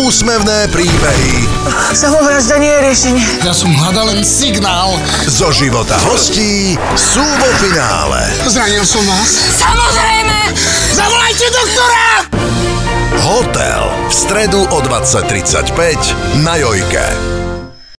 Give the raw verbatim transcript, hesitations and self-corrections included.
úsmevné príbehy. Samovražda nie je riešenie. Ja som hľadal len signál. Zo života hostí sú vo finále. Zranil som vás? Samozrejme! Zavolajte doktora! Hotel v stredu o dvadsať tridsaťpäť na Jojke.